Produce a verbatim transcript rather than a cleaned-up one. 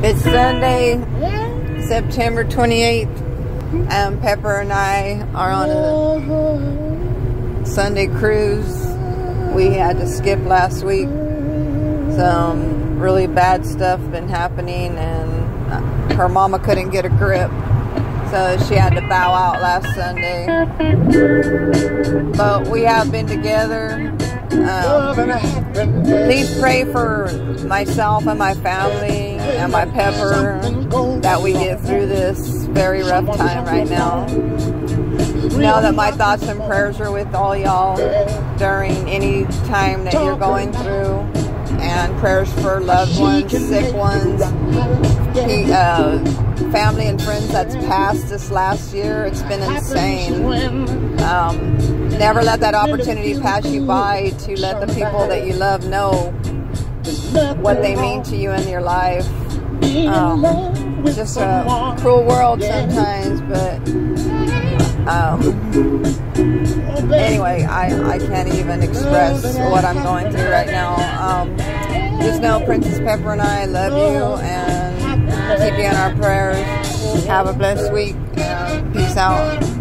It's Sunday, September twenty-eighth, and Pepper and I are on a Sunday cruise. We had to skip last week. Some really bad stuff been happening, and her mama couldn't get a grip, so she had to bow out last Sunday. But we have been together. Um, please pray for myself and my family and my Pepper that we get through this very rough time right now. Know that my thoughts and prayers are with all y'all during any time that you're going through, and prayers for loved ones, sick ones, uh, family and friends that's passed this last year. It's been insane. Um, never let that opportunity pass you by to let the people that you love know what they mean to you in your life. Um, it's just a cruel world sometimes, but um, anyway, I, I can't even express what I'm going through right now. Um, just know Princess Pepper and I love you and keep you in our prayers. Have a blessed week. Uh, peace out.